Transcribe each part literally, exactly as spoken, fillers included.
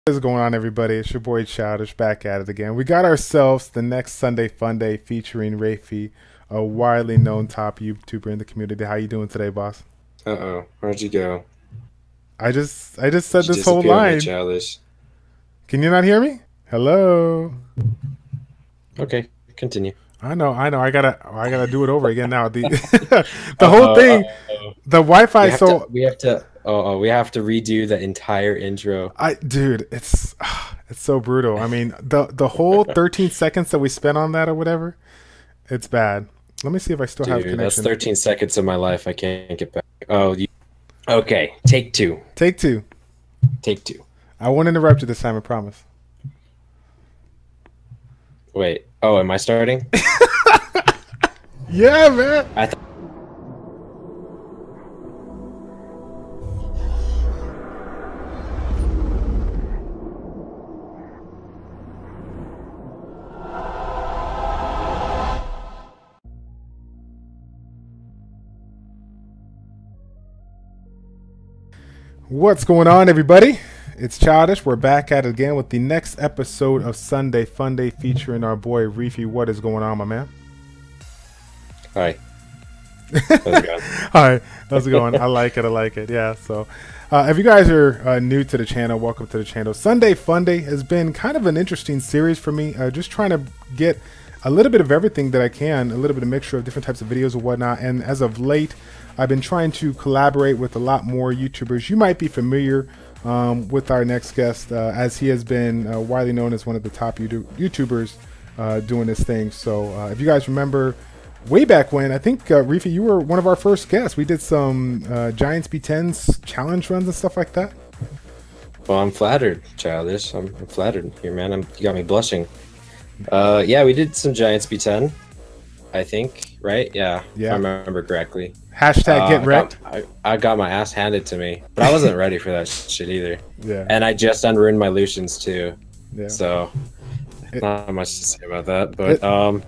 What is going on, everybody? It's your boy Childish back at it again. We got ourselves the next Sunday Fun Day featuring Rafi, a widely known top YouTuber in the community. How you doing today, boss? Uh oh, where'd you go? I just I just said Did you this whole disappear on me, line. Childish? Can you not hear me? Hello. Okay, continue. I know, I know. I gotta I gotta do it over again now. The the whole Uh-oh, thing, uh-oh. the We Wi-Fi. have to. So We have to. Oh, oh, we have to redo the entire intro. I, dude, it's it's so brutal. I mean, the the whole thirteen seconds that we spent on that or whatever, it's bad. Let me see if I still have Dude, that's connection. thirteen seconds of my life I can't get back. Oh, you. Okay, take two. Take two. Take two. I won't interrupt you this time, I promise. Wait. Oh, am I starting? Yeah, man. I th- What's going on, everybody? It's Childish. We're back at it again with the next episode of Sunday Fun Day featuring our boy Reefy. What is going on, my man? Hi. How's it going? Hi, how's it going? I like it. I like it. Yeah. So, uh, if you guys are uh, new to the channel, welcome to the channel. Sunday Fun Day has been kind of an interesting series for me. Uh, just trying to get a little bit of everything that I can, a little bit of mixture of different types of videos and whatnot. And as of late, I've been trying to collaborate with a lot more YouTubers. You might be familiar um, with our next guest, uh, as he has been uh, widely known as one of the top YouTube YouTubers uh, doing this thing. So, uh, if you guys remember, way back when, I think, uh, Reefy, you were one of our first guests. We did some uh, Giants B tens challenge runs and stuff like that. Well, I'm flattered, Childish. I'm, I'm flattered here, man. I'm, you got me blushing. Uh, yeah, we did some Giants B ten. I think, right? Yeah, Yeah. if I remember correctly. Hashtag Uh, get I wrecked. got, I, I got my ass handed to me, but I wasn't ready for that shit either. Yeah. And I just unruined my Lucians too, Yeah. so It- not much to say about that. But It- um,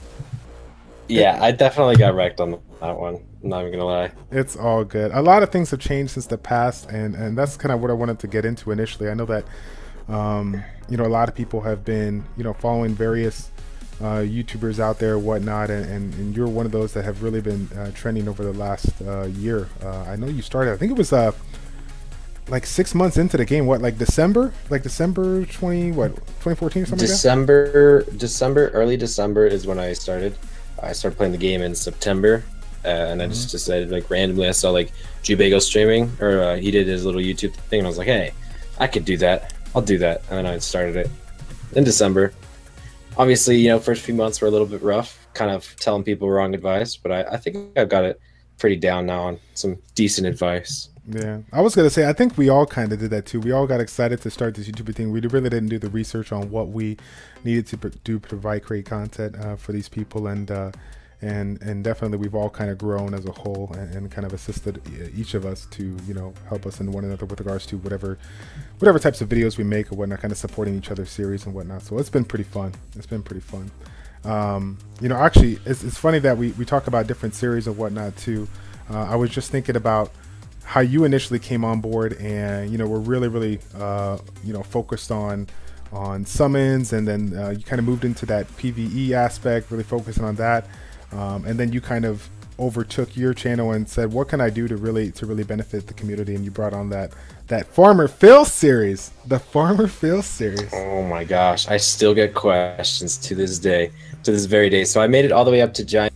yeah, I definitely got wrecked on that one. I'm not even gonna lie. It's all good. A lot of things have changed since the past, and and that's kind of what I wanted to get into initially. I know that um, you know, a lot of people have been, you know, following various uh, YouTubers out there, whatnot, and, and and you're one of those that have really been uh, trending over the last uh, year. Uh, I know you started. I think it was uh like six months into the game. What, like December, like December twenty, what, twenty fourteen or something December, December, early December is when I started. I started playing the game in September, uh, and I Mm-hmm. just decided, like, randomly, I saw like Jubago streaming, or uh, he did his little YouTube thing, and I was like, hey, I could do that. I'll do that, and then I started it in December. Obviously, you know, first few months were a little bit rough, kind of telling people wrong advice, but I, I think I've got it pretty down now on some decent advice. Yeah, I was gonna say, I think we all kind of did that too. We all got excited to start this YouTube thing. We really didn't do the research on what we needed to pro- do, provide, create content uh, for these people, and uh, and and definitely we've all kind of grown as a whole, and, and kind of assisted each of us to, you know, help us in one another with regards to whatever whatever types of videos we make or whatnot, kind of supporting each other's series and whatnot. So it's been pretty fun. It's been pretty fun. Um, you know, actually, it's, it's funny that we we talk about different series and whatnot too. Uh, I was just thinking about how you initially came on board, and you know, we're really really uh you know, focused on on summons, and then uh, you kind of moved into that PvE aspect, really focusing on that, um, and then you kind of overtook your channel and said, what can I do to really to really benefit the community, and you brought on that that Farmer Phil series, the Farmer Phil series. Oh my gosh, I still get questions to this day, to this very day. So I made it all the way up to Giant.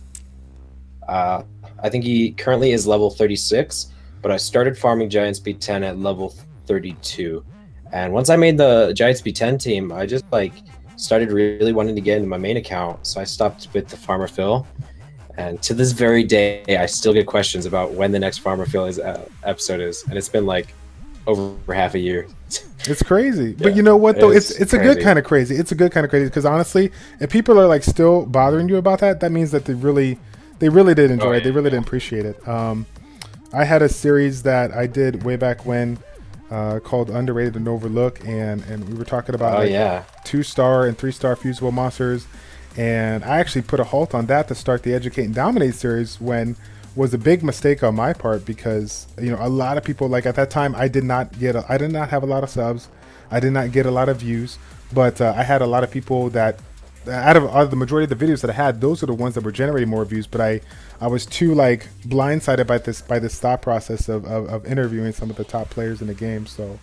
Uh, I think he currently is level thirty-six, but I started farming Giants B ten at level thirty-two. And once I made the Giants B ten team, I just like started really wanting to get into my main account. So I stopped with the Farmer Phil. And to this very day, I still get questions about when the next Farmer Phil is, uh, episode is. And it's been like over half a year. It's crazy. Yeah, But you know what though? it's It's it's a good crazy. kind of crazy. It's a good kind of crazy, because honestly, if people are like still bothering you about that, that means that they really they really did enjoy Oh, it. They really yeah. did appreciate it. Um, I had a series that I did way back when uh, called Underrated and Overlooked, and and we were talking about Oh, like, yeah. two star and three star fusible monsters, and I actually put a halt on that to start the Educate and Dominate series, when was a big mistake on my part, because you know, a lot of people, like at that time, I did not get a, I did not have a lot of subs. I did not get a lot of views, but uh, I had a lot of people that, out of, out of the majority of the videos that I had, those are the ones that were generating more views. But I, I was too like blindsided by this by this thought process of, of, of interviewing some of the top players in the game. So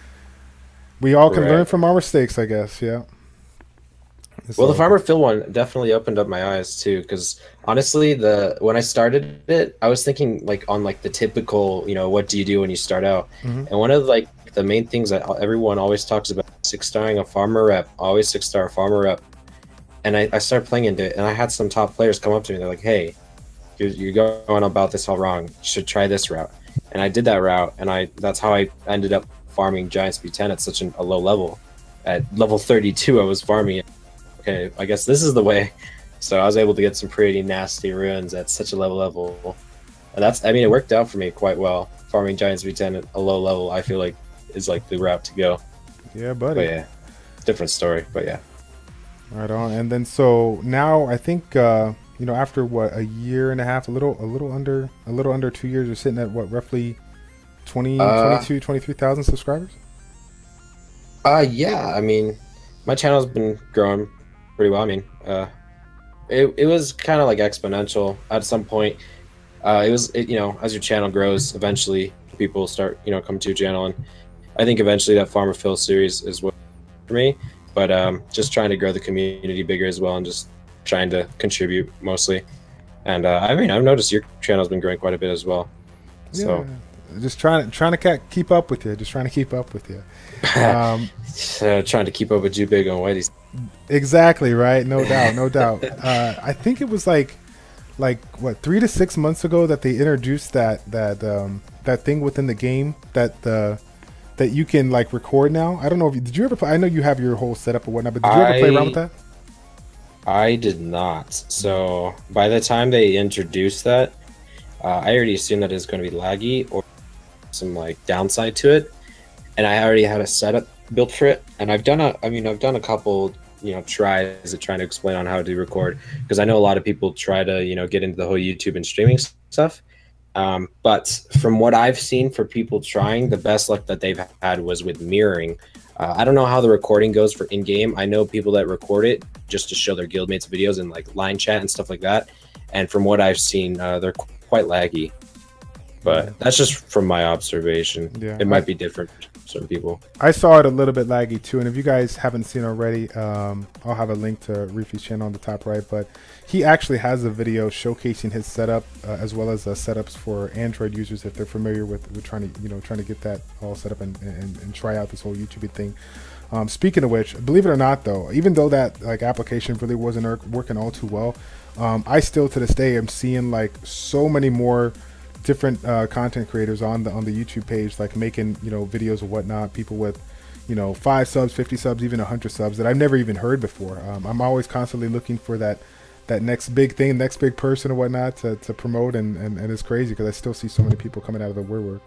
we all can Right. learn from our mistakes, I guess. Yeah. Well, the So- Farmer Phil one definitely opened up my eyes too, because honestly, the when I started it, I was thinking like on like the typical, you know, what do you do when you start out? Mhm. And one of like the main things that everyone always talks about, six starring a farmer rep, always six star a farmer rep. And I, I started playing into it, and I had some top players come up to me. They're like, "Hey, you're, you're going about this all wrong. You should try this route." And I did that route, and I that's how I ended up farming Giant Speed ten at such an, a low level. At level thirty-two, I was farming it. Okay, I guess this is the way. So I was able to get some pretty nasty ruins at such a low level. And that's, I mean, it worked out for me quite well. Farming Giant Speed ten at a low level, I feel like, is like the route to go. Yeah, buddy. But yeah, different story, but yeah. Right on. And then so now I think uh, you know, after what, a year and a half, a little a little under a little under two years, you're sitting at what, roughly twenty, Uh, twenty-two, twenty-three thousand subscribers? Uh, yeah, I mean, my channel's been growing pretty well. I mean, uh, it, it was kind of like exponential at some point. Uh, it was, it, you know, as your channel grows, eventually people start, you know, coming to your channel. And I think eventually that Farmer Phil series is what for me. But um, just trying to grow the community bigger as well, and just trying to contribute mostly. And uh, I mean, I've noticed your channel's been growing quite a bit as well. So Yeah. Just trying trying to ca- keep up with you. Just trying to keep up with you. Um, uh, trying to keep up with you big on Whitey's. Exactly, right? No doubt, no doubt. Uh, I think it was like, like what, three to six months ago that they introduced that that um, that thing within the game that the that you can like record now. I don't know if you, did you ever play? I know you have your whole setup or whatnot, but did you ever play around with that? I did not. So by the time they introduced that, uh, I already assumed that it was going to be laggy or some like downside to it, and I already had a setup built for it. And I've done a, I mean, I've done a couple, you know, tries at trying to explain on how to record, because I know a lot of people try to, you know, get into the whole YouTube and streaming stuff. Um, but from what I've seen for people trying, the best luck that they've had was with mirroring. Uh, I don't know how the recording goes for in-game. I know people that record it just to show their guildmates videos and like line chat and stuff like that. And from what I've seen, uh, they're qu- quite laggy. But that's just from my observation. Yeah. It might be different for some people. I saw it a little bit laggy too, and if you guys haven't seen already, um, I'll have a link to Reefy's channel on the top right. But he actually has a video showcasing his setup, uh, as well as uh, setups for Android users if they're familiar with, with trying to, you know, trying to get that all set up and, and, and try out this whole YouTube thing. Um, speaking of which, believe it or not, though, even though that like application really wasn't er- working all too well, um, I still to this day am seeing like so many more different uh, content creators on the on the YouTube page, like making, you know, videos or whatnot. People with, you know, five subs, fifty subs, even a hundred subs that I've never even heard before. Um, I'm always constantly looking for that that next big thing, next big person or whatnot to, to promote, and, and, and it's crazy because I still see so many people coming out of the woodwork.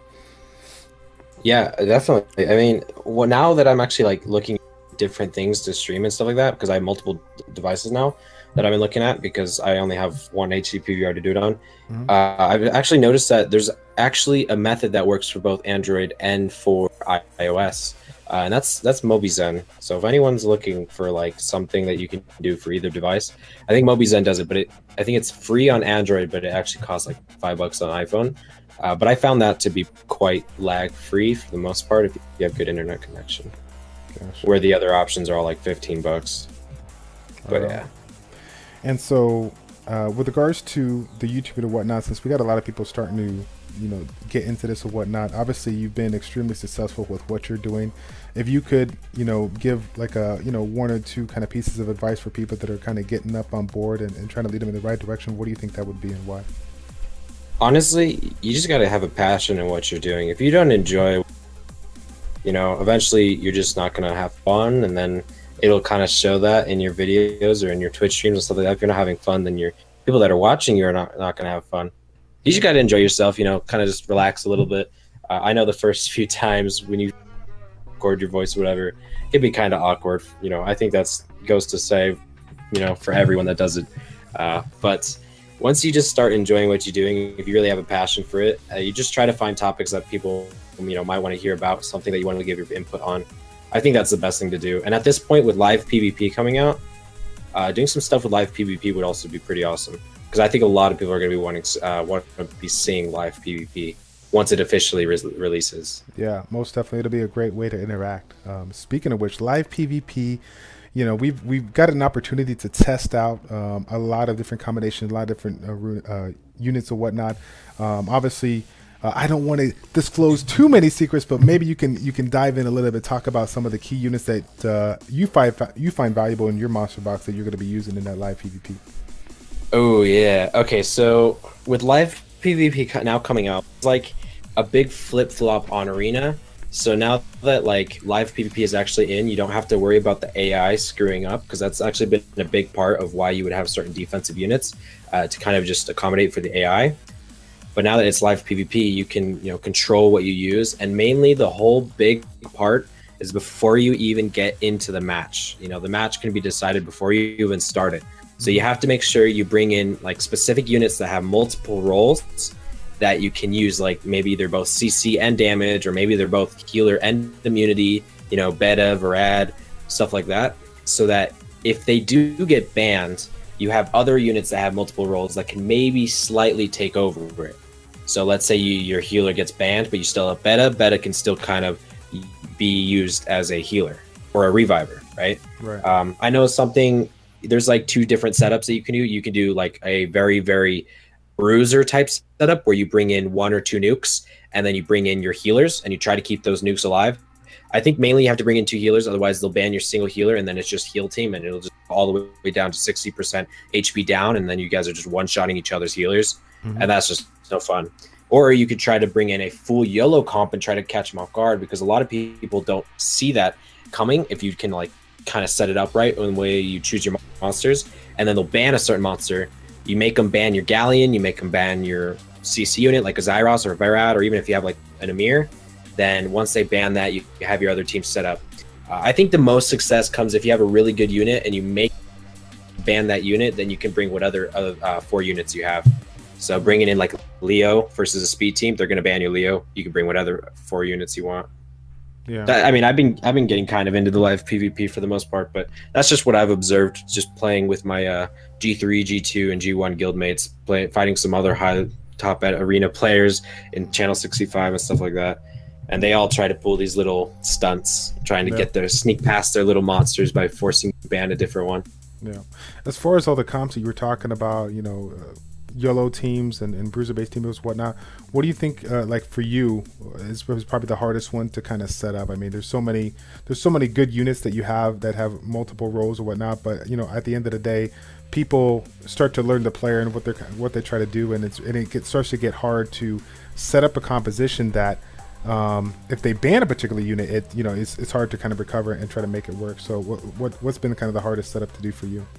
Yeah, definitely. I mean, well, now that I'm actually like looking at different things to stream and stuff like that, because I have multiple d- devices now that I've been looking at, because I only have one H D P V R to do it on. Mhm. Uh, I've actually noticed that there's actually a method that works for both Android and for I- iOS, uh, and that's that's MobiZen. So if anyone's looking for like something that you can do for either device, I think MobiZen does it. But it, I think it's free on Android, but it actually costs like five bucks on iPhone. Uh, but I found that to be quite lag free for the most part if you have good internet connection. Gosh. Where the other options are all like fifteen bucks. But Uh, yeah. And so, uh, with regards to the YouTube and whatnot, since we got a lot of people starting to, you know, get into this or whatnot, obviously you've been extremely successful with what you're doing. If you could, you know, give like a, you know, one or two kind of pieces of advice for people that are kind of getting up on board and, and trying to lead them in the right direction, what do you think that would be and why? Honestly, you just got to have a passion in what you're doing. If you don't enjoy, you know, eventually you're just not going to have fun, and then it'll kind of show that in your videos or in your Twitch streams and stuff like that. If you're not having fun, then your people that are watching you are not, not going to have fun. You just got to enjoy yourself, you know, kind of just relax a little bit. Uh, I know the first few times when you record your voice or whatever, it can be kind of awkward. You know, I think that's goes to say, you know, for everyone that does it. Uh, but once you just start enjoying what you're doing, if you really have a passion for it, uh, you just try to find topics that people, you know, might want to hear about, something that you want to give your input on. I think that's the best thing to do. And at this point, with live PvP coming out, uh, doing some stuff with live PvP would also be pretty awesome. Because I think a lot of people are going to be wanting uh, want to be seeing live PvP once it officially re releases. Yeah, most definitely, it'll be a great way to interact. Um, speaking of which, live PvP, you know, we've we've got an opportunity to test out um, a lot of different combinations, a lot of different uh, uh, units and whatnot. Um, obviously, uh, I don't want to disclose too many secrets, but maybe you can you can dive in a little bit, talk about some of the key units that uh, you find you find valuable in your monster box that you're going to be using in that live PvP. Oh yeah. Okay, so with live PvP now coming out, it's like a big flip flop on Arena. So now that like live PvP is actually in, you don't have to worry about the A I screwing up, because that's actually been a big part of why you would have certain defensive units uh, to kind of just accommodate for the A I. But now that it's live PvP, you can you know control what you use, and mainly the whole big part is before you even get into the match. You know, the match can be decided before you even start it. So you have to make sure you bring in like specific units that have multiple roles that you can use, like maybe they're both C C and damage, or maybe they're both healer and immunity, you know, Beta, Varad, stuff like that. So that if they do get banned, you have other units that have multiple roles that can maybe slightly take over it. So let's say you, your healer gets banned, but you still have Beta. Beta can still kind of be used as a healer or a reviver, right? Right. Um, I know something, there's like two different setups that you can do. You can do like a very, very bruiser type setup where you bring in one or two nukes and then you bring in your healers and you try to keep those nukes alive. I think mainly you have to bring in two healers, otherwise they'll ban your single healer and then it's just heal team and it'll just go all the way down to sixty percent H P down, and then you guys are just one-shotting each other's healers. Mm-hmm. And that's just no fun. Or you could try to bring in a full YOLO comp and try to catch them off guard, because a lot of people don't see that coming if you can like kind of set it up right in the way you choose your monsters, and then they'll ban a certain monster. You make them ban your Galleon, you make them ban your C C unit like a Zyros or a Varad, or even if you have like an Amir, then once they ban that, you have your other team set up. Uh, I think the most success comes if you have a really good unit and you make ban that unit, then you can bring what other uh, four units you have. So bringing in like Leo versus a speed team, they're going to ban your Leo. You can bring what other four units you want. Yeah. That, I mean, I've been I've been getting kind of into the live PvP for the most part, but that's just what I've observed just playing with my uh, G three, G two, and G one guildmates, play, fighting some other high top at arena players in Channel sixty-five and stuff like that. And they all try to pull these little stunts, trying to yeah. get their sneak past their little monsters by forcing to ban a different one. Yeah. As far as all the comps that you were talking about, you know, uh, YOLO teams and, and bruiser-based teams, whatnot, what do you think, uh, like for you, is, is probably the hardest one to kind of set up? I mean, there's so many, there's so many good units that you have that have multiple roles or whatnot, but you know, at the end of the day, people start to learn the player and what they're what they try to do, and it's and it gets, starts to get hard to set up a composition that, um, if they ban a particular unit, it you know it's it's hard to kind of recover and try to make it work. So what what what's been kind of the hardest setup to do for you?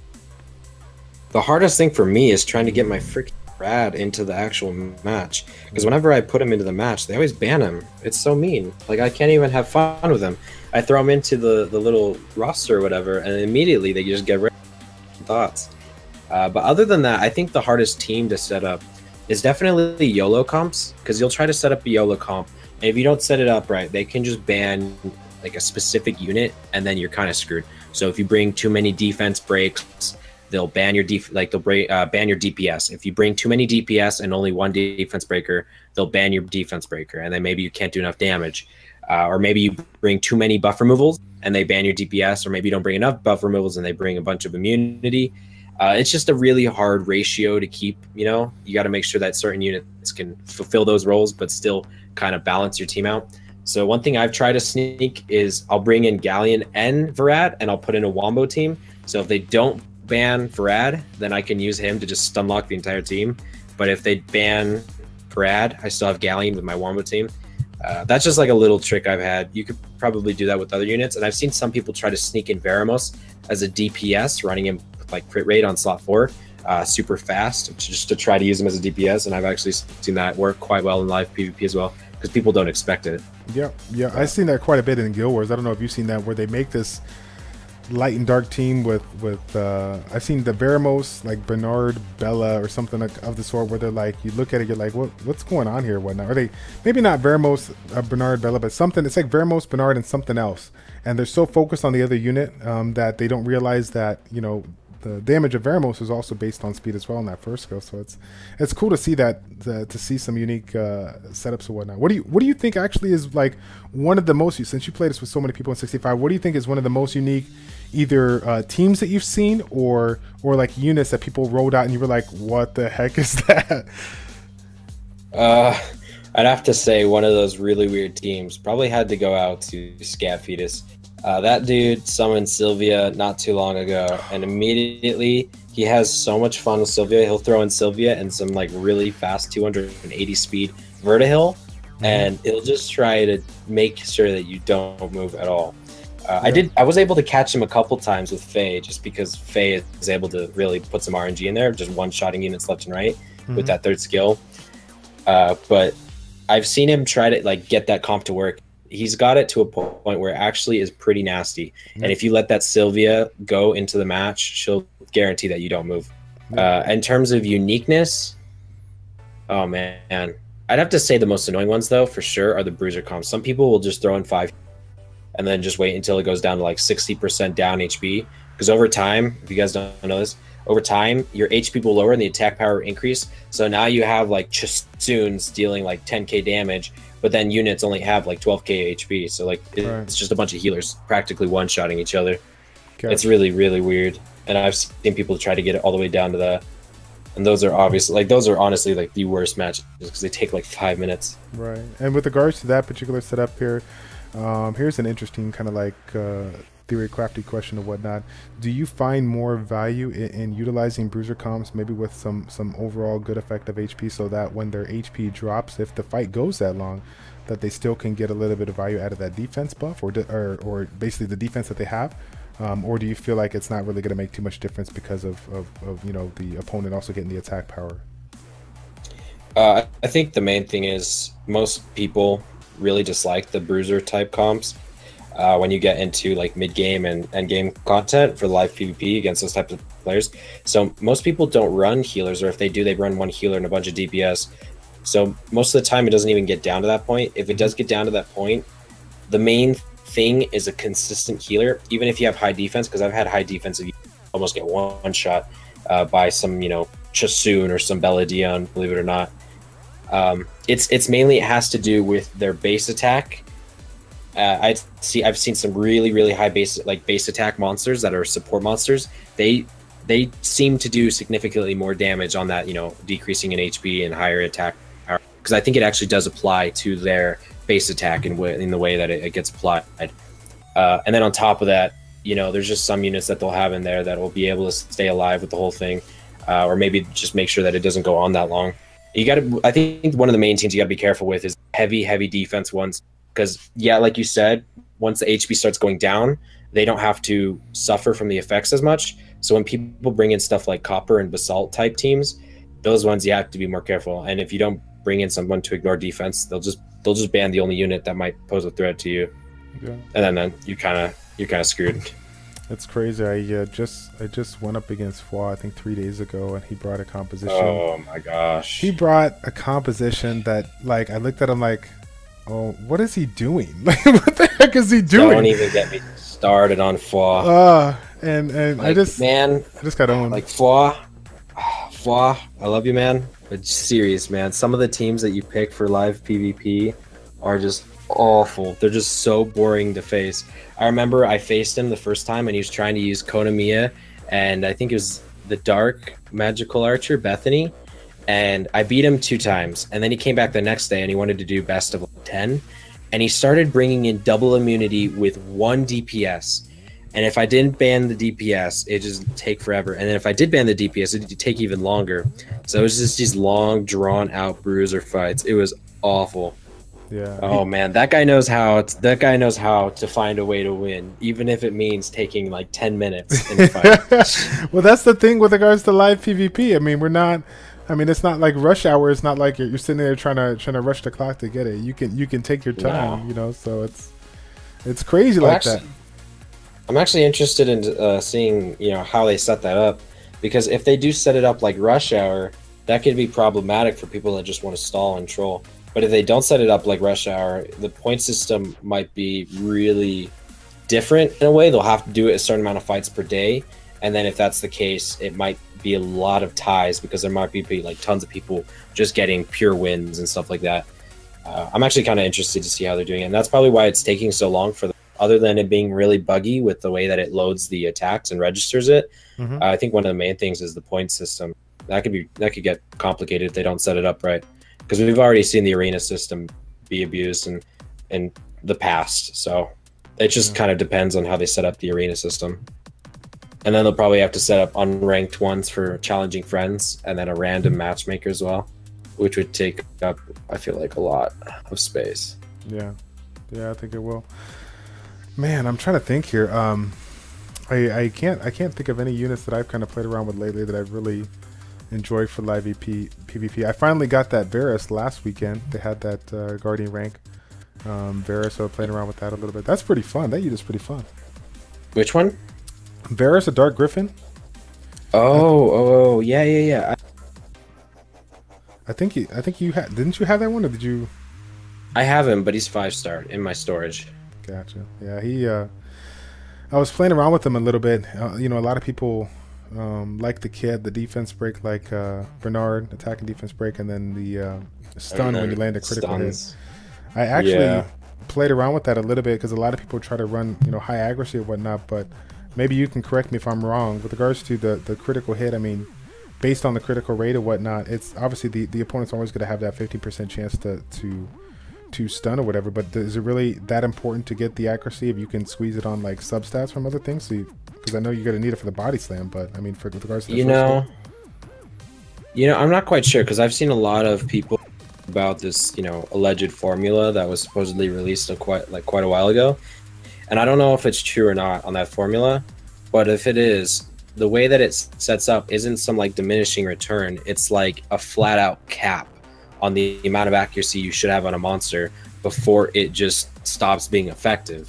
The hardest thing for me is trying to get my freaking Rad into the actual match, because whenever I put him into the match, they always ban him. It's so mean. Like, I can't even have fun with him. I throw him into the the little roster or whatever, and immediately they just get rid of thoughts. Uh, but other than that, I think the hardest team to set up is definitely YOLO comps, because you'll try to set up a YOLO comp, and if you don't set it up right, they can just ban like a specific unit, and then you're kind of screwed. So if you bring too many defense breaks, they'll ban your def like they'll bring, uh, ban your D P S. If you bring too many D P S and only one defense breaker, they'll ban your defense breaker, and then maybe you can't do enough damage. Uh, or maybe you bring too many buff removals and they ban your D P S, or maybe you don't bring enough buff removals and they bring a bunch of immunity. Uh, it's just a really hard ratio to keep. You know, you got to make sure that certain units can fulfill those roles, but still kind of balance your team out. So one thing I've tried to sneak is I'll bring in Galleon and Varad, and I'll put in a Wombo team. So if they don't ban Varad, then I can use him to just stun lock the entire team. But if they ban Varad, I still have Galleon with my Wombo team. Uh, that's just like a little trick I've had. You could probably do that with other units, and I've seen some people try to sneak in Veramos as a D P S, running him with like crit rate on slot four, uh, super fast, just to try to use him as a D P S, and I've actually seen that work quite well in live PvP as well, because people don't expect it. Yeah, yeah, I've seen that quite a bit in Guild Wars. I don't know if you've seen that, where they make this light and dark team with with uh, I've seen the Veramos, like Bernard Bella or something like, of the sort, where they're like, you look at it, you're like, what what's going on here? Whatnot? Are they maybe not Veramos, uh, Bernard Bella, but something? It's like Veramos, Bernard, and something else, and they're so focused on the other unit um, that they don't realize that, you know, the damage of Veramos is also based on speed as well in that first skill. So it's it's cool to see that, uh, to see some unique uh, setups and whatnot. What do you what do you think actually is like one of the most, since you played this with so many people in sixty-five, what do you think is one of the most unique either uh, teams that you've seen or or like units that people rolled out and you were like, what the heck is that? Uh, I'd have to say one of those really weird teams probably had to go out to Scat Fetus. Uh, that dude summoned Sylvia not too long ago, and immediately he has so much fun with Sylvia. He'll throw in Sylvia and some like really fast two hundred eighty speed Vertihill, mm-hmm. and he'll just try to make sure that you don't move at all. Uh, yeah. I did. I was able to catch him a couple times with Faye, just because Faye is able to really put some R N G in there, just one-shotting units left and right mm-hmm. with that third skill. Uh, but I've seen him try to like get that comp to work. He's got it to a point where it actually is pretty nasty. Mm-hmm. And if you let that Sylvia go into the match, she'll guarantee that you don't move. Mm-hmm. Uh, in terms of uniqueness, oh man, I'd have to say the most annoying ones though, for sure, are the bruiser comps. Some people will just throw in five and then just wait until it goes down to like sixty percent down H P. Because over time, if you guys don't know this, over time, your H P will lower and the attack power increase. So now you have like Chasoons dealing like ten K damage, but then units only have like twelve K H P. So like it's right. just a bunch of healers practically one-shotting each other. Gotcha. It's really, really weird. And I've seen people try to get it all the way down to that. And those are obviously, like those are honestly like the worst matches because they take like five minutes. Right. And with regards to that particular setup here, um, here's an interesting kind of like uh, theory crafty question or whatnot. Do you find more value in, in utilizing bruiser comps, maybe with some some overall good effective H P, so that when their H P drops, if the fight goes that long, that they still can get a little bit of value out of that defense buff, or or, or basically the defense that they have? Um, or do you feel like it's not really going to make too much difference because of, of, of you know, the opponent also getting the attack power? Uh, I think the main thing is most people really dislike the bruiser type comps uh, when you get into like mid game and end game content for live PvP against those types of players. So most people don't run healers, or if they do, they run one healer and a bunch of D P S. So most of the time, it doesn't even get down to that point. If it does get down to that point, the main thing is a consistent healer, even if you have high defense, because I've had high defense and you almost get one shot uh, by some, you know, Chasoon or some Beladion, believe it or not. Um, it's it's mainly it has to do with their base attack. Uh, I see I've seen some really really high base like base attack monsters that are support monsters. They they seem to do significantly more damage on that, you know, decreasing in H P and higher attack power, because I think it actually does apply to their base attack in, in the way that it, it gets applied. Uh, and then on top of that, you know, there's just some units that they'll have in there that will be able to stay alive with the whole thing, uh, or maybe just make sure that it doesn't go on that long. You got to, I think one of the main teams you got to be careful with is heavy, heavy defense ones. Because, yeah, like you said, once the H P starts going down, they don't have to suffer from the effects as much. So when people bring in stuff like Copper and Basalt type teams, those ones you have to be more careful. And if you don't bring in someone to ignore defense, they'll just they'll just ban the only unit that might pose a threat to you. Yeah. And then, then you kind of you're kind of screwed. It's crazy. I uh, just I just went up against Foie, I think three days ago, and he brought a composition. Oh my gosh! He brought a composition that, like, I looked at him like, oh, what is he doing? Like, what the heck is he doing? Don't even get me started on Foie. Uh, and and like, I just man, I just got owned. Like Foie, Foie, I love you, man. But serious, man. Some of the teams that you pick for live PvP are just awful. They're just so boring to face. I remember I faced him the first time and he was trying to use Konamiya, and I think it was the Dark Magical Archer, Bethany, and I beat him two times. And then he came back the next day and he wanted to do best of ten, and he started bringing in double immunity with one D P S. And if I didn't ban the D P S, it just take forever. And then if I did ban the D P S, it'd take even longer. So it was just these long, drawn-out bruiser fights. It was awful. Yeah. Oh man, that guy knows how. To, that guy knows how to find a way to win, even if it means taking like ten minutes in the fight. Well, that's the thing with regards to live PvP. I mean, we're not. I mean, it's not like rush hour. It's not like you're, you're sitting there trying to trying to rush the clock to get it. You can you can take your time. No. You know, so it's it's crazy well, like actually, that. I'm actually interested in uh, seeing, you know, how they set that up, because if they do set it up like Rush Hour, that could be problematic for people that just want to stall and troll. But if they don't set it up like Rush Hour, the point system might be really different in a way. They'll have to do it a certain amount of fights per day, and then if that's the case, it might be a lot of ties, because there might be like tons of people just getting pure wins and stuff like that. Uh, I'm actually kind of interested to see how they're doing it, and that's probably why it's taking so long for them. Other than it being really buggy with the way that it loads the attacks and registers it, mm-hmm. uh, I think one of the main things is the point system. That could be that could get complicated if they don't set it up right, because we've already seen the arena system be abused in in the past. So it just yeah. kind of depends on how they set up the arena system, and then they'll probably have to set up unranked ones for challenging friends, and then a random matchmaker as well, which would take up, I feel like, a lot of space. Yeah, yeah, I think it will. Man, I'm trying to think here. Um, I I can't I can't think of any units that I've kind of played around with lately that I've really enjoyed for live V P PvP. I finally got that Varus last weekend. They had that uh, Guardian rank um, Varus, so I played around with that a little bit. That's pretty fun. That unit's pretty fun. Which one? Varus, a Dark Griffin. Oh, oh, yeah, yeah, yeah. I, I think you, I think you had. Didn't you have that one, or did you? I have him, but he's five star in my storage. Gotcha. Yeah, he. Uh, I was playing around with him a little bit. Uh, you know, a lot of people um, like the kid, the defense break, like uh, Bernard, attack and defense break, and then the uh, stun when you land a critical hit. I actually yeah. played around with that a little bit because a lot of people try to run, you know, high accuracy or whatnot. But maybe you can correct me if I'm wrong with regards to the the critical hit. I mean, based on the critical rate or whatnot, it's obviously the the opponent's always going to have that fifty percent chance to to. to stun or whatever, but is it really that important to get the accuracy if you can squeeze it on like substats from other things? So, because I know you're gonna need it for the body slam, but I mean, for with regards to the you know, you know, I'm not quite sure because I've seen a lot of people about this, you know, alleged formula that was supposedly released a quite like quite a while ago, and I don't know if it's true or not on that formula, but if it is, the way that it sets up isn't some like diminishing return. It's like a flat out cap on the amount of accuracy you should have on a monster before it just stops being effective.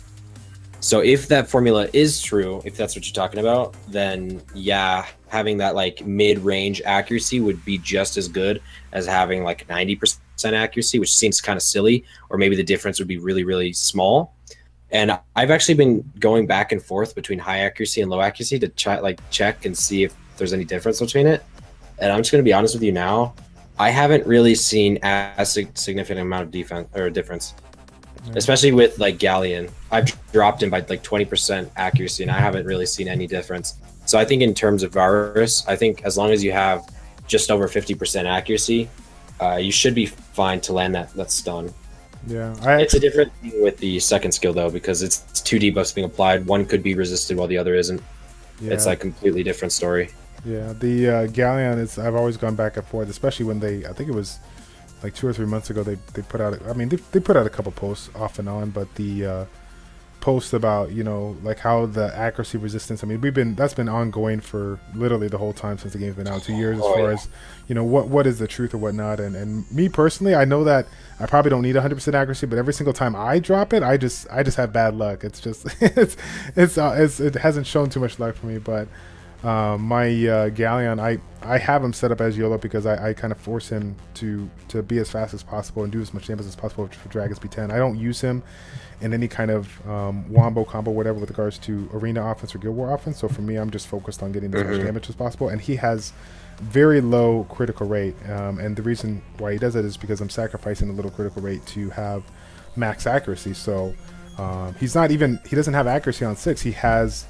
So if that formula is true, if that's what you're talking about, then yeah, having that like mid-range accuracy would be just as good as having like ninety percent accuracy, which seems kind of silly, or maybe the difference would be really, really small. And I've actually been going back and forth between high accuracy and low accuracy to ch like check and see if there's any difference between it. And I'm just gonna be honest with you now, I haven't really seen as significant amount of defense or difference, yeah. especially with like Galleon. I've dropped him by like twenty percent accuracy, and I haven't really seen any difference. So I think in terms of Varus, I think as long as you have just over fifty percent accuracy, uh, you should be fine to land that that stun. Yeah, I, it's a different thing with the second skill though, because it's, it's two debuffs being applied. One could be resisted while the other isn't. Yeah. It's like a completely different story. Yeah, the uh, Galleon is. I've always gone back and forth, especially when they. I think it was like two or three months ago. They they put out. I mean, they they put out a couple posts off and on, but the uh, posts about you know like how the accuracy resistance. I mean, we've been that's been ongoing for literally the whole time since the game's been out, two years. As oh, far yeah. as you know, what what is the truth or whatnot. And and me personally, I know that I probably don't need one hundred percent accuracy, but every single time I drop it, I just I just have bad luck. It's just it's it's, uh, it's it hasn't shown too much luck for me, but. Uh, my uh, Galleon, I, I have him set up as YOLO because I, I kind of force him to to be as fast as possible and do as much damage as possible for Dragon's B ten. I don't use him in any kind of um, wombo combo, whatever, with regards to arena offense or guild war offense. So for me, I'm just focused on getting as mm-hmm. much damage as possible. And he has very low critical rate. Um, and the reason why he does it is because I'm sacrificing a little critical rate to have max accuracy. So um, he's not even, he doesn't have accuracy on six. He has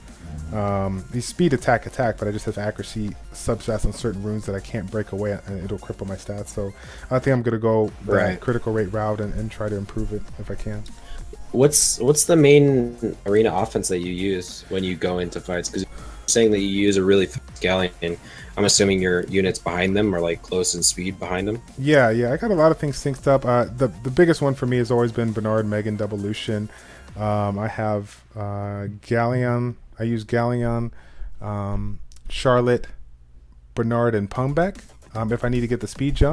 Um, the speed attack attack, but I just have accuracy substats on certain runes that I can't break away, and it'll cripple my stats. So I think I'm gonna go the right. critical rate route and, and try to improve it if I can. What's what's the main arena offense that you use when you go into fights? Because you're saying that you use a really fast Galleon. I'm assuming your units behind them are like close in speed behind them. Yeah, yeah, I got a lot of things synced up. Uh, the the biggest one for me has always been Bernard, Megan, Devolution. Um, I have uh, Galleon. I use Galleon, um, Charlotte, Bernard, and Pungbeck um, if I need to get the speed jump.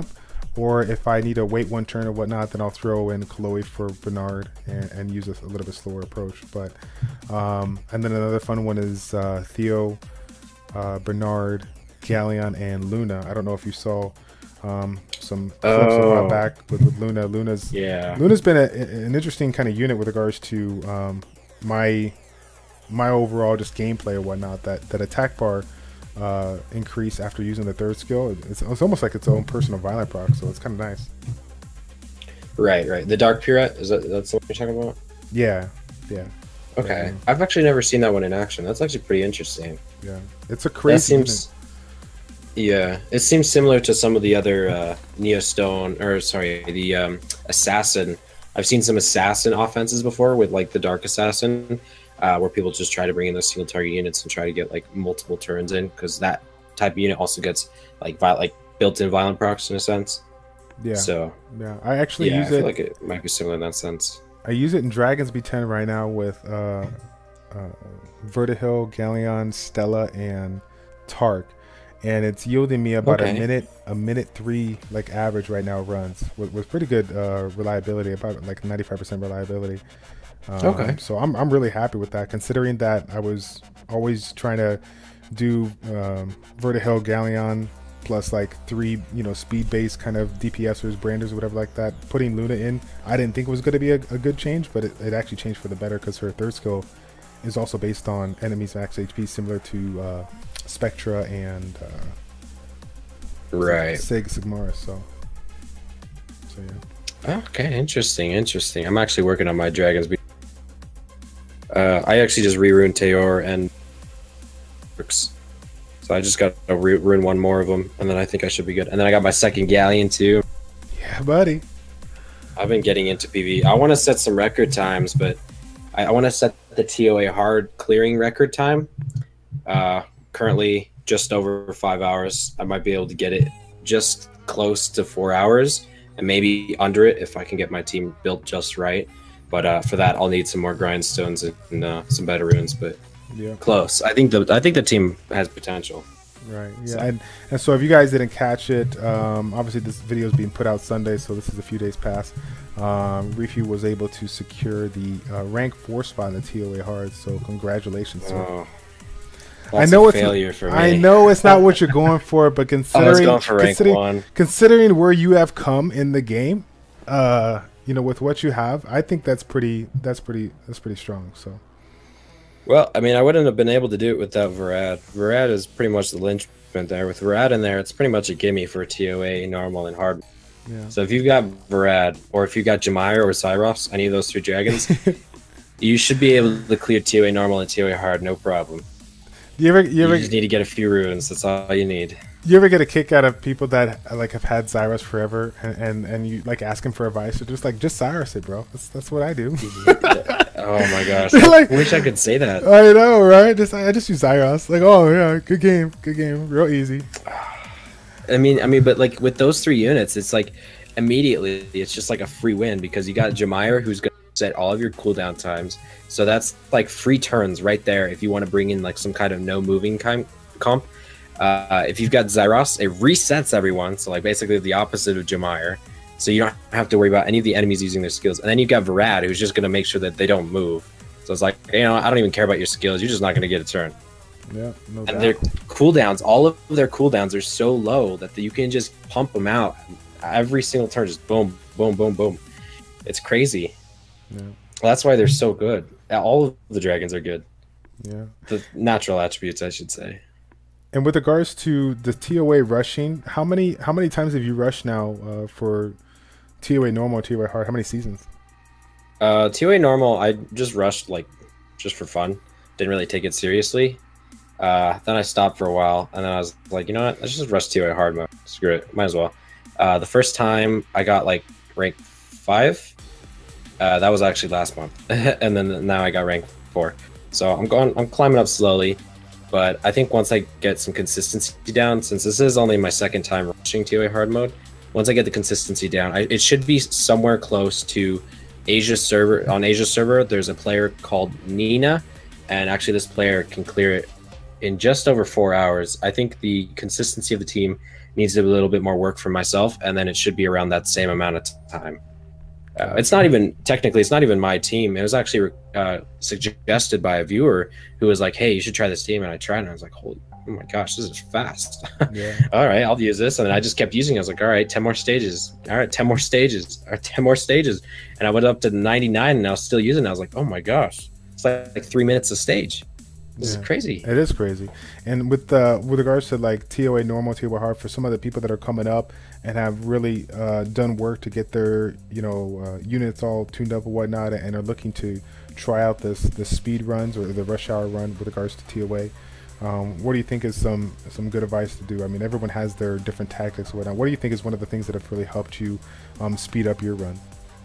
or if I need to wait one turn or whatnot, then I'll throw in Chloe for Bernard and, and use a, a little bit slower approach. But um, and then another fun one is uh, Theo, uh, Bernard, Galleon, and Luna. I don't know if you saw um, some clips oh. a while back with, with Luna. Luna's yeah. Luna's been a, an interesting kind of unit with regards to um, my my overall just gameplay or whatnot. That that attack bar uh, increase after using the third skill. It's, it's almost like its own personal violent proc, so it's kind of nice. Right, right. The Dark Purette, is that that's the one you're talking about? Yeah, yeah. Okay, yeah. I've actually never seen that one in action. That's actually pretty interesting. Yeah, it's a crazy. That seems. Yeah, it seems similar to some of the other uh, Neostone, or sorry, the um, Assassin. I've seen some Assassin offenses before with like the Dark Assassin, uh, where people just try to bring in those single target units and try to get like multiple turns in, because that type of unit also gets like vi like built-in violent procs in a sense. Yeah. So yeah, I actually yeah, use I feel it. like it might be similar in that sense. I use it in Dragons B ten right now with uh, uh, Vertihil, Galleon, Stella, and Tark, and it's yielding me about okay. a minute, a minute three like average right now runs with, with pretty good uh, reliability, about like ninety-five percent reliability. Um, okay. So I'm I'm really happy with that, considering that I was always trying to do um, Vertihil, Galleon, plus like three, you know, speed-based kind of DPSers, branders, whatever like that. Putting Luna in, I didn't think it was going to be a, a good change, but it, it actually changed for the better, because her third skill is also based on enemies max H P, similar to uh, Spectra and uh, right Sig Sigmaris. So, so yeah. Okay, interesting, interesting. I'm actually working on my Dragons. Uh, I actually just re-ruined Teor and Works. So I just got to ruin one more of them, and then I think I should be good. And then I got my second Galleon too. Yeah, buddy. I've been getting into P V. I want to set some record times, but I, I want to set the T O A hard clearing record time. Uh, currently just over five hours. I might be able to get it just close to four hours, and maybe under it if I can get my team built just right. But uh, for that, I'll need some more grindstones and, and uh, some better runes. But yeah, close. I think the I think the team has potential. Right. Yeah. So. And and so if you guys didn't catch it, um, obviously this video is being put out Sunday, so this is a few days past. Um, Rifu was able to secure the uh, rank four spot in the T O A hard. So congratulations, sir. Oh, I know a it's failure for me. I know it's not what you're going for, but considering I was going for rank considering, one. considering where you have come in the game, uh, you know, with what you have, I think that's pretty. That's pretty. That's pretty strong. So. Well, I mean, I wouldn't have been able to do it without Varad. Varad is pretty much the linchpin there. With Varad in there, it's pretty much a gimme for T O A, normal, and hard. Yeah. So if you've got Varad, or if you've got Jemire or Zyros, any of those three dragons, you should be able to clear T O A normal and T O A hard, no problem. You ever, you You ever, just need to get a few runes. That's all you need. You ever get a kick out of people that like have had Zyros forever, and, and, and you like ask them for advice? They're just like, just Zyros it, bro. That's that's what I do. Oh my gosh! Like, I wish I could say that. I know, right? Just I just use Zyros. Like, oh yeah, good game, good game, real easy. I mean, I mean, but like with those three units, it's like immediately it's just like a free win, because you got Jemire, who's gonna set all of your cooldown times. So that's like free turns right there if you want to bring in like some kind of no moving comp. Uh, if you've got Zyros, it resets everyone, so like basically the opposite of Jemire. So you don't have to worry about any of the enemies using their skills. And then you've got Varad, who's just going to make sure that they don't move. So it's like, you know, I don't even care about your skills. You're just not going to get a turn. Yeah, no doubt. And their cooldowns, all of their cooldowns are so low that you can just pump them out every single turn. Just boom, boom, boom, boom. It's crazy. Yeah. Well, that's why they're so good. All of the dragons are good. Yeah. The natural attributes, I should say. And with regards to the T O A rushing, how many how many times have you rushed now uh, for T O A normal, T O A hard? How many seasons? Uh, T O A normal, I just rushed like just for fun. Didn't really take it seriously. Uh, then I stopped for a while, and then I was like, you know what? Let's just rush T O A hard mode. Screw it, might as well. Uh, the first time I got like rank five. Uh, that was actually last month, and then now I got rank four. So I'm going. I'm climbing up slowly. But I think once I get some consistency down, since this is only my second time rushing T O A hard mode, once I get the consistency down, I, it should be somewhere close to Asia server. On Asia server, there's a player called Nina, and actually this player can clear it in just over four hours. I think the consistency of the team needs a little bit more work from myself, and then it should be around that same amount of time. Uh, it's not even technically, it's not even my team. It was actually uh, suggested by a viewer who was like, "Hey, you should try this team," and I tried, and I was like, "Holy, oh my gosh, this is fast!" Yeah. All right, I'll use this, and then I just kept using it. I was like, "All right, ten more stages. All right, ten more stages. All right, ten more stages," and I went up to ninety-nine, and I was still using it. I was like, "Oh my gosh, it's like, like three minutes a stage." This yeah, is crazy. It is crazy. And with uh, with regards to like T O A normal, T O A hard, for some of the people that are coming up and have really uh, done work to get their you know uh, units all tuned up and whatnot, and are looking to try out this the speed runs or the rush hour run with regards to T O A, um, what do you think is some some good advice to do? I mean, everyone has their different tactics and whatnot. What do you think is one of the things that have really helped you um, speed up your run?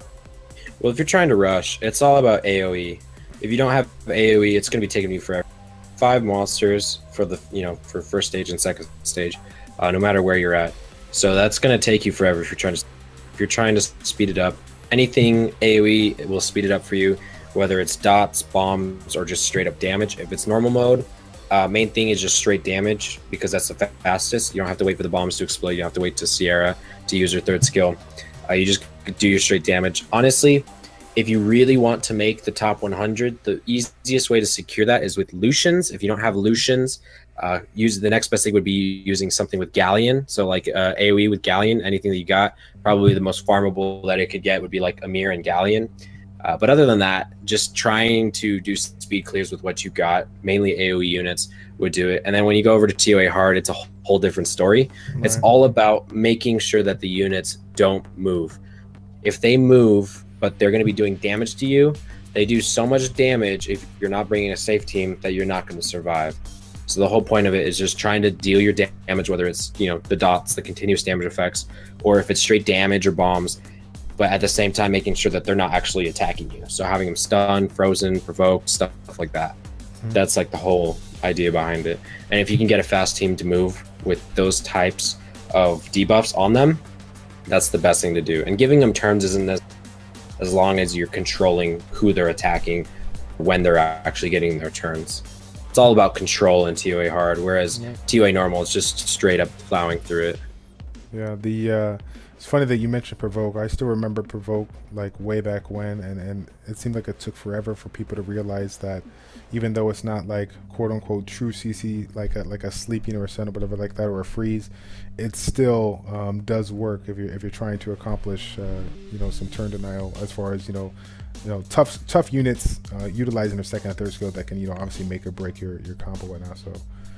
Well, if you're trying to rush, it's all about A O E. If you don't have A O E, it's going to be taking you forever. Five monsters for the you know for first stage and second stage, uh, no matter where you're at. So that's going to take you forever if you're trying to if you're trying to speed it up. Anything A O E will speed it up for you, whether it's dots, bombs, or just straight up damage. If it's normal mode, uh, main thing is just straight damage, because that's the fastest. You don't have to wait for the bombs to explode. You don't have to wait to Sierra to use her third skill. Uh, you just do your straight damage. Honestly, if you really want to make the top one hundred, the easiest way to secure that is with Lucians. If you don't have Lucians, uh, use the next best thing would be using something with Galleon. So like uh, A O E with Galleon, anything that you got, probably the most farmable that it could get would be like Amir and Galleon. Uh, but other than that, just trying to do speed clears with what you got, mainly A O E units, would do it. And then when you go over to T O A hard, it's a whole different story. Right. It's all about making sure that the units don't move. If they move, but they're going to be doing damage to you, they do so much damage if you're not bringing a safe team that you're not going to survive. So the whole point of it is just trying to deal your damage, whether it's you know the dots, the continuous damage effects, or if it's straight damage or bombs, but at the same time making sure that they're not actually attacking you. So having them stun, frozen, provoked, stuff like that. Mm-hmm. That's like the whole idea behind it. And if you can get a fast team to move with those types of debuffs on them, that's the best thing to do. And giving them turns isn't as as long as you're controlling who they're attacking when they're actually getting their turns. It's all about control in T O A hard, whereas yeah. T O A normal is just straight up plowing through it. Yeah, the uh, it's funny that you mentioned Provoke. I still remember Provoke like way back when, and, and it seemed like it took forever for people to realize that even though it's not like quote unquote true C C, like a, like a sleeping or a stun or whatever like that, or a freeze, it still um, does work if you're if you're trying to accomplish uh, you know some turn denial, as far as you know you know tough tough units uh, utilizing their second and third skill that can you know obviously make or break your your combo right now. So,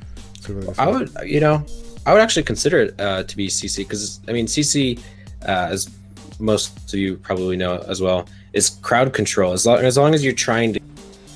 so really I would you know I would actually consider it uh, to be C C, because I mean C C, uh, as most of you probably know as well, is crowd control. As long as long as you're trying to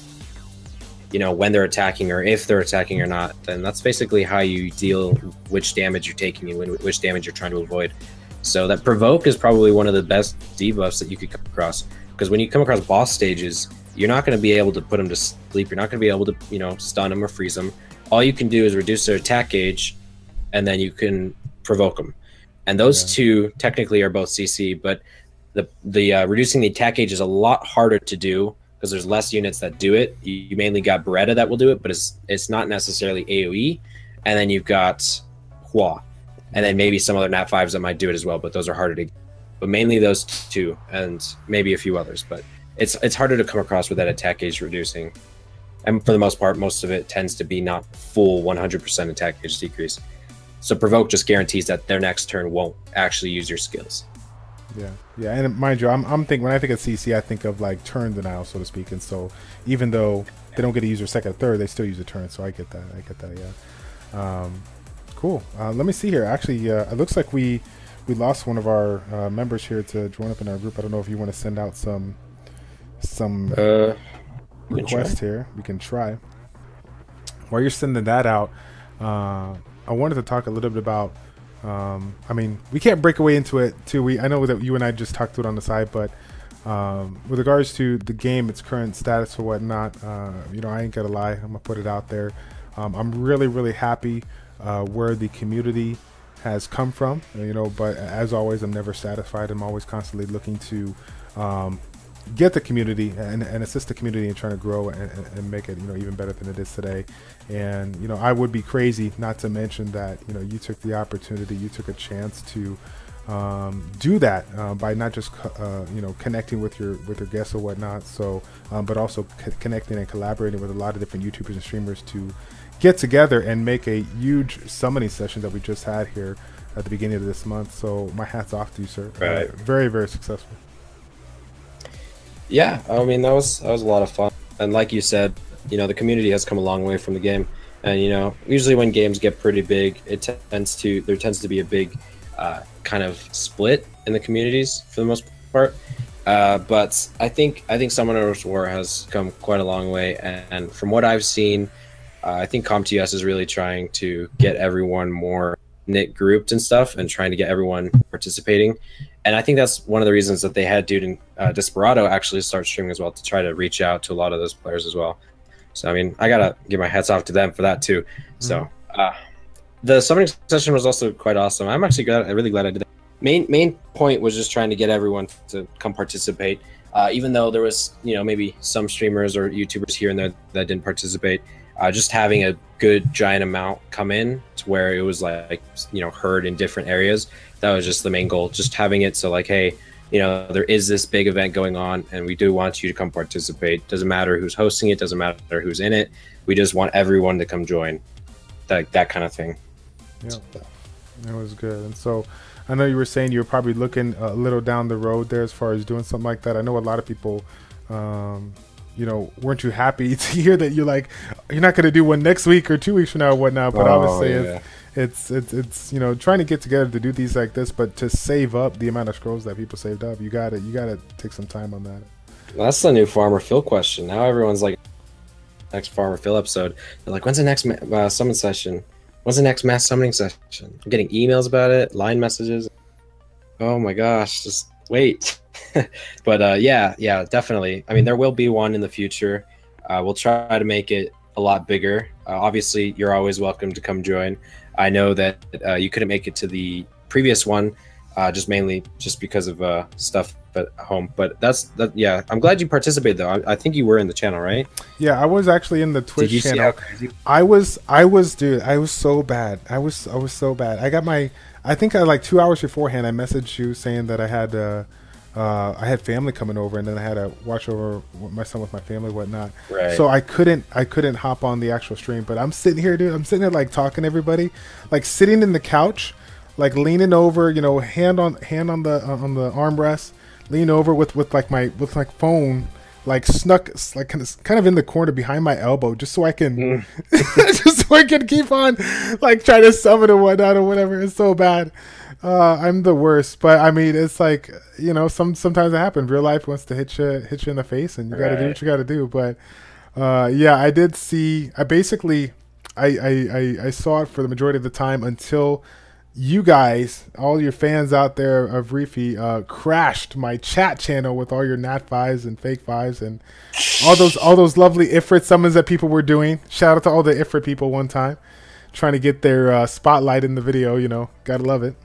you know when they're attacking or if they're attacking or not, then that's basically how you deal which damage you're taking and which damage you're trying to avoid. So that Provoke is probably one of the best debuffs that you could come across, because when you come across boss stages, you're not going to be able to put them to sleep. You're not going to be able to you know stun them or freeze them. All you can do is reduce their attack gauge, and then you can provoke them. And those yeah. two technically are both C C, but the the uh, reducing the attack gauge is a lot harder to do, because there's less units that do it. You, you mainly got Beretta that will do it, but it's it's not necessarily A O E. And then you've got Hua, and then maybe some other Nat fives that might do it as well, but those are harder to get. But mainly those two, and maybe a few others. But it's it's harder to come across with that attack gauge reducing. And for the most part, most of it tends to be not full one hundred percent attack gauge decrease. So Provoke just guarantees that their next turn won't actually use your skills. Yeah, yeah, and mind you, I'm I'm thinking when I think of C C, I think of like turn denial, so to speak. And so even though they don't get to use their second, third, they still use a turn. So I get that. I get that. Yeah. Um, cool. Uh, let me see here. Actually, uh, it looks like we we lost one of our uh, members here to join up in our group. I don't know if you want to send out some some uh, request here. We can try. While you're sending that out, uh, I wanted to talk a little bit about. Um, I mean, we can't break away into it too. We I know that you and I just talked to it on the side, but um, with regards to the game, its current status or whatnot, uh, you know, I ain't gonna lie. I'm gonna put it out there. Um, I'm really, really happy uh, where the community has come from. You know, but as always, I'm never satisfied. I'm always constantly looking to, um, get the community and, and assist the community in trying to grow and, and make it, you know, even better than it is today. And, you know, I would be crazy not to mention that, you know, you took the opportunity, you took a chance to um, do that uh, by not just, uh, you know, connecting with your with your guests or whatnot. So, um, but also c connecting and collaborating with a lot of different YouTubers and streamers to get together and make a huge summoning session that we just had here at the beginning of this month. So my hat's off to you, sir. Right. Uh, very, very successful. Yeah, I mean that was that was a lot of fun, and like you said, you know the community has come a long way from the game, and you know usually when games get pretty big, it tends to there tends to be a big uh, kind of split in the communities for the most part. Uh, but I think I think Summoners War has come quite a long way, and, and from what I've seen, uh, I think CompTS is really trying to get everyone more knit grouped and stuff, and trying to get everyone participating. And I think that's one of the reasons that they had Dude and uh, Desperado actually start streaming as well, to try to reach out to a lot of those players as well. So, I mean, I got to give my hats off to them for that too. Mm-hmm. So, uh, the summoning session was also quite awesome. I'm actually glad, I'm really glad I did that. Main, main point was just trying to get everyone to come participate. Uh, even though there was, you know, maybe some streamers or YouTubers here and there that didn't participate, uh, just having a good giant amount come in to where it was like, you know, heard in different areas. That was just the main goal, just having it so like, hey, you know, there is this big event going on and we do want you to come participate. Doesn't matter who's hosting it, doesn't matter who's in it. We just want everyone to come join. That, that kind of thing. Yeah, that was good. And so I know you were saying you were probably looking a little down the road there as far as doing something like that. I know a lot of people, um, you know, weren't you happy to hear that you're like, you're not going to do one next week or two weeks from now or whatnot, but oh, obviously yeah. it's, It's, it's it's you know, trying to get together to do these like this, but to save up the amount of scrolls that people saved up, you gotta you gotta take some time on that. Well, that's the new Farmer Phil question. Now everyone's like, next Farmer Phil episode. They're like, when's the next uh, summon session? When's the next mass summoning session? I'm getting emails about it, line messages. Oh my gosh, just wait. But uh, yeah, yeah, definitely. I mean, there will be one in the future. Uh, we'll try to make it a lot bigger. Uh, obviously, you're always welcome to come join. I know that uh, you couldn't make it to the previous one, uh, just mainly just because of uh, stuff at home. But that's that. Yeah, I'm glad you participated though. I, I think you were in the channel, right? Yeah, I was actually in the Twitch Did you channel. See how crazy? I was, I was, dude. I was so bad. I was, I was so bad. I got my. I think I like two hours beforehand. I messaged you saying that I had. Uh, Uh, I had family coming over, and then I had to watch over my son with my family, and whatnot. Right. So I couldn't, I couldn't hop on the actual stream. But I'm sitting here, dude. I'm sitting there like talking to everybody, like sitting in the couch, like leaning over, you know, hand on hand on the uh, on the armrest, lean over with with like my with my phone, like snuck, like kind of kind of in the corner behind my elbow, just so I can, mm. just so I can keep on, like trying to summon or whatnot or whatever. It's so bad. Uh, I'm the worst, but I mean, it's like, you know, some sometimes it happens. Real life wants to hit you, hit you in the face, and you got to right. do what you got to do. But uh, yeah, I did see. I basically, I, I I I saw it for the majority of the time until you guys, all your fans out there of Reefy, uh, crashed my chat channel with all your nat fives and fake fives and all those all those lovely Ifrit summons that people were doing. Shout out to all the Ifrit people one time, trying to get their uh, spotlight in the video. You know, gotta love it.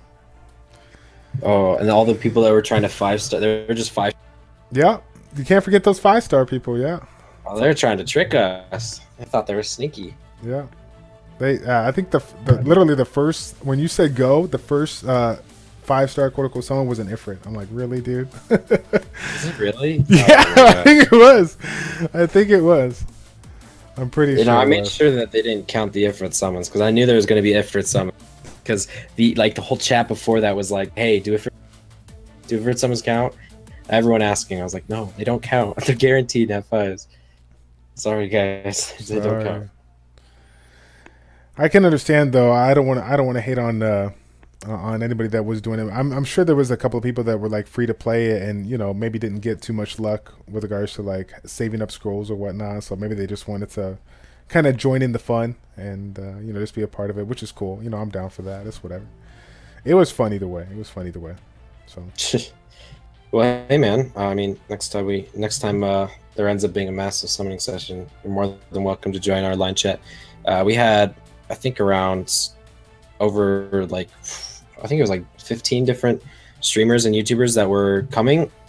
Oh, and all the people that were trying to five star, they were just five. Yeah, you can't forget those five star people. Yeah. Oh, they're trying to trick us. I thought they were sneaky. Yeah, they. Uh, I think the, the literally the first when you said go, the first uh, five star quote unquote someone was an Ifrit. I'm like, really, dude? Is it really? Yeah, oh, I think it was. I think it was. I'm pretty you sure. You know, I it made was. sure that they didn't count the Ifrit summons because I knew there was going to be Ifrit summons. Because the like the whole chat before that was like, hey, do Ifrit, do Ifrit summons count? Everyone asking, I was like, no, they don't count. They're guaranteed at fives. Sorry, guys, they Sorry. don't count. I can understand though. I don't want to. I don't want to hate on uh, on anybody that was doing it. I'm, I'm sure there was a couple of people that were like free to play and you know maybe didn't get too much luck with regards to like saving up scrolls or whatnot. So maybe they just wanted to kind of join in the fun and uh, you know just be a part of it, which is cool. You know, I'm down for that. It's whatever. It was fun either way. It was fun either way. So. Well, hey man. Uh, I mean, next time we next time uh, there ends up being a massive summoning session, you're more than welcome to join our line chat. Uh, we had, I think, around over like I think it was like fifteen different streamers and YouTubers that were coming,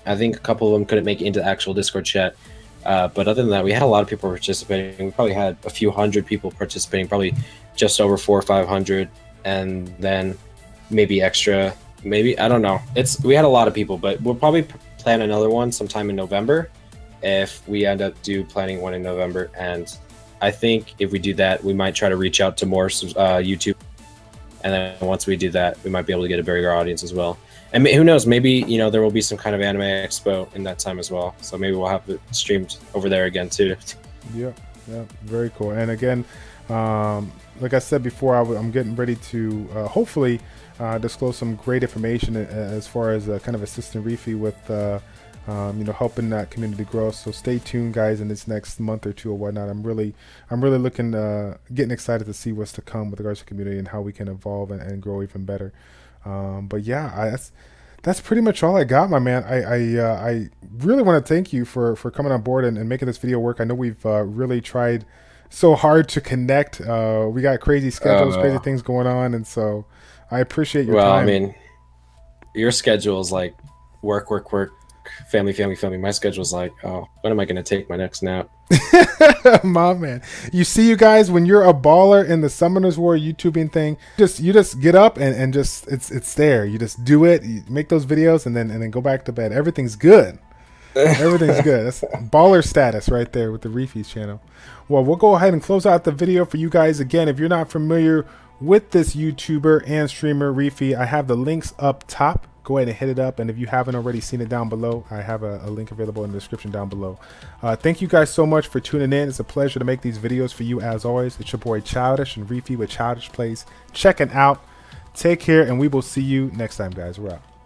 I think a couple of them couldn't make it into the actual Discord chat. Uh, but other than that, we had a lot of people participating. We probably had a few hundred people participating, probably just over four or five hundred, and then maybe extra, maybe I don't know. It's we had a lot of people, but we'll probably plan another one sometime in November if we end up do planning one in November. And I think if we do that, we might try to reach out to more uh, YouTube, and then once we do that, we might be able to get a bigger audience as well. And who knows, maybe, you know, there will be some kind of anime expo in that time as well. So maybe we'll have it streamed over there again too. Yeah, yeah, very cool. And again, um, like I said before, I w I'm getting ready to uh, hopefully uh, disclose some great information as far as uh, kind of assisting Reefy with, uh, um, you know, helping that community grow. So stay tuned, guys, in this next month or two or whatnot. I'm really, I'm really looking, uh, getting excited to see what's to come with regards to the community and how we can evolve and, and grow even better. Um, but yeah, I, that's that's pretty much all I got, my man. I I, uh, I really want to thank you for for coming on board and, and making this video work. I know we've uh, really tried so hard to connect. Uh, we got crazy schedules, uh, crazy things going on, and so I appreciate your well, time. Well, I mean, your schedule is like work, work, work, family, family, family. My schedule is like, oh, when am I going to take my next nap? My man, you see, you guys, when you're a baller in the Summoners War YouTubing thing, just you just get up and, and just it's it's there. You just do it. You make those videos and then and then go back to bed. Everything's good. Everything's good. That's baller status right there with the Reefy's channel. Well, we'll go ahead and close out the video for you guys. Again, if you're not familiar with this YouTuber and streamer Reefy, I have the links up top. Go ahead and hit it up, and if you haven't already seen it down below, I have a, a link available in the description down below. Uh, thank you guys so much for tuning in. It's a pleasure to make these videos for you as always. It's your boy Childish and Reefy with Childish Plays checking out. Take care, and we will see you next time, guys. We're out.